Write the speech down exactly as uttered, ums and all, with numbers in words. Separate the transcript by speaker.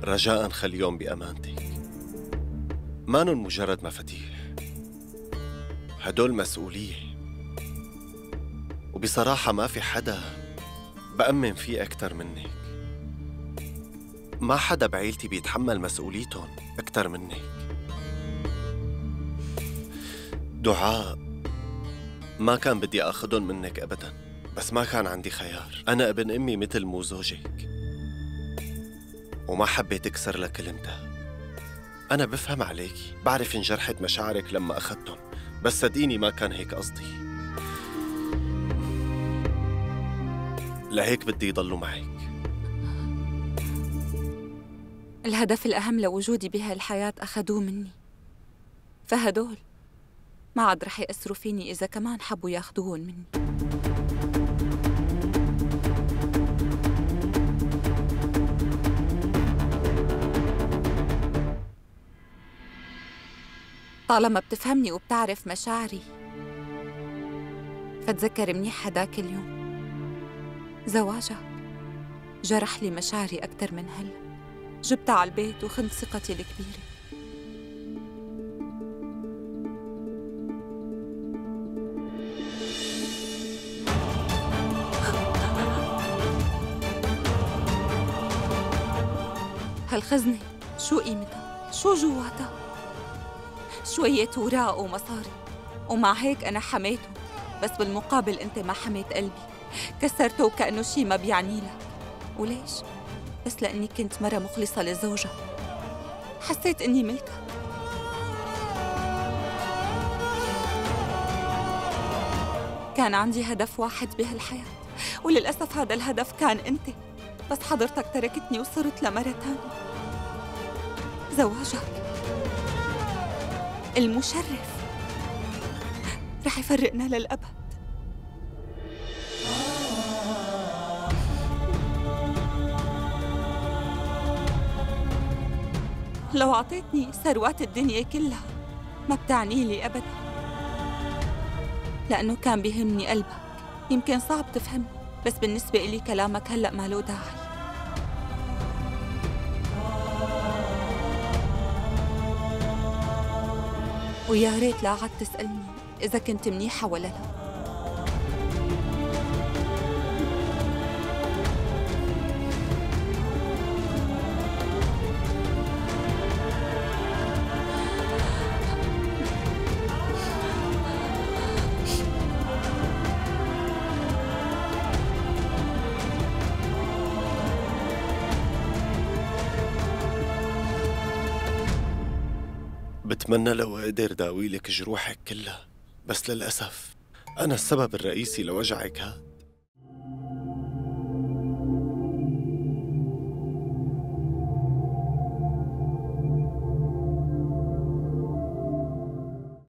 Speaker 1: رجاء خليهم بأمانتك، مانن مجرد مفاتيح، هدول مسؤولية. وبصراحة ما في حدا بأمن فيه أكتر منك. ما حدا بعيلتي بيتحمل مسؤوليتهم أكتر منك. دعاء، ما كان بدي أخذهم منك أبداً، بس ما كان عندي خيار. أنا ابن أمي مثل مو زوجك، وما حبيت أكسر لك كلمتها. أنا بفهم عليكي، بعرف انجرحت مشاعرك لما أخذتهم، بس صدقيني ما كان هيك قصدي. لهيك بدي يضلوا معك.
Speaker 2: الهدف الأهم لوجودي بهالحياة أخذوه مني، فهدول ما عاد رح يأثروا فيني إذا كمان حبوا ياخدوهم مني. طالما بتفهمني وبتعرف مشاعري، فتذكر منيح هداك اليوم. زواجك جرح لي مشاعري أكتر من هلا. جبتها على البيت وخنت ثقتي الكبيرة. هالخزنة شو قيمتها؟ شو جواتها؟ شوية وراق ومصاري، ومع هيك أنا حميته، بس بالمقابل أنت ما حميت قلبي، كسرته وكأنه شي ما بيعني لك. وليش؟ بس لأني كنت مرة مخلصة لزوجها، حسيت إني ملكها. كان عندي هدف واحد بهالحياة، وللأسف هذا الهدف كان أنت، بس حضرتك تركتني وصرت لمرة تانية. زواجك المشرف رح يفرقنا للأبد. لو عطيتني ثروات الدنيا كلها ما بتعني لي أبدا، لأنه كان بيهمني قلبك. يمكن صعب تفهمني، بس بالنسبة إلي كلامك هلأ ما له داعي. ويا ريت لا عاد تسألني إذا كنت منيحة ولا لا.
Speaker 1: بتمنى لو أقدر داوي لك جروحك كلها، بس للأسف أنا السبب الرئيسي لوجعك هاد.